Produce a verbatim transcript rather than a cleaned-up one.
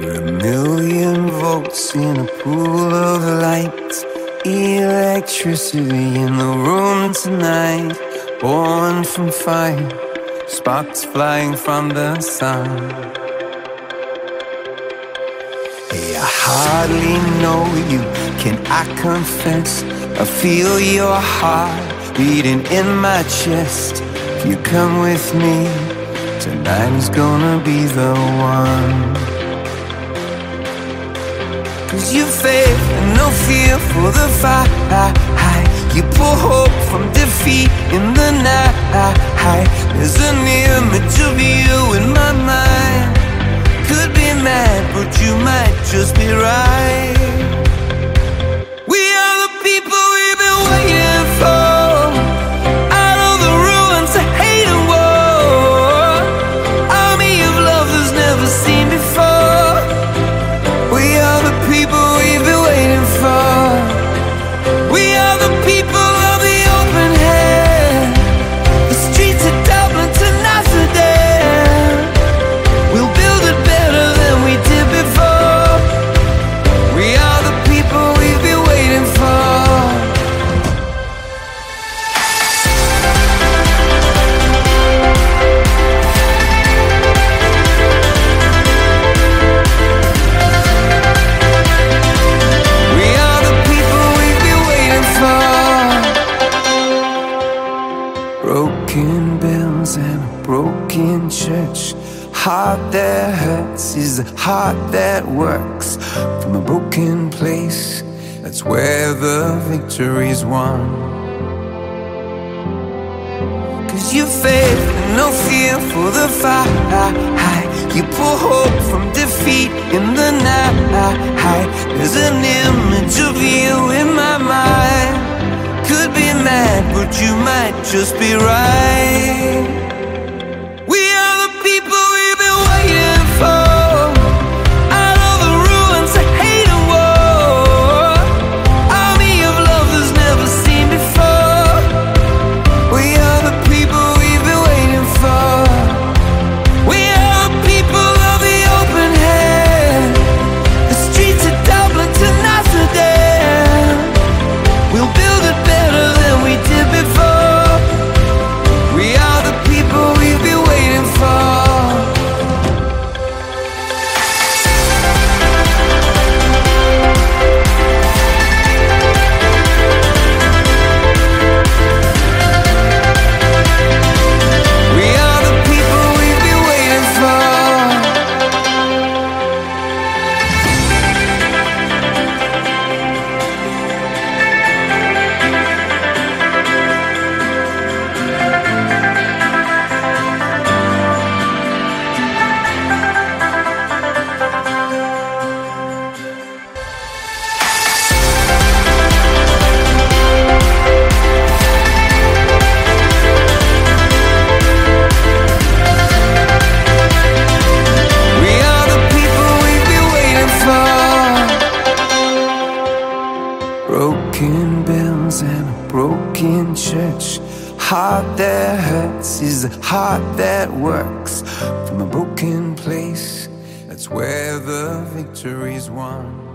We're a million volts in a pool of light, electricity in the room tonight. Born from fire, sparks flying from the sun. Hey, I hardly know you, can I confess? I feel your heart beating in my chest. If you come with me, tonight is gonna be the one. Cause you faith and no fear for the fight. You pull hope from defeat in the night. There's an image of you in my mind. Could be mad, but you might just be right. We are the people we've been waiting for, out of the ruins of hate and war. Army of love that's never seen before. We are the people we've been waiting for. We are the people of the open hand, the streets of Dublin to Amsterdam. We'll build it better than we did before. We are the people we've been waiting for. We are the people we've been waiting for. Broken bells and a broken church. Heart that hurts is a heart that works. From a broken place, that's where the victory's won. Cause you faith and no fear for the fight. You pull hope from defeat in the night. There's an image of you in my mind. Could be mad, but you might just be right. We are the people we've been waiting for, out of the ruins of hate and war. Army of love that's never seen before. We are the people we've been waiting for. We are the people of the open hand, the streets of Dublin to Amsterdam. We'll build it better than we did before. We are the people we've been waiting for. We are the people we've been waiting for. We are the people we've been waiting for. Broken bells and a broken church. Heart that hurts is a heart that works. From a broken place, that's where the victory's won.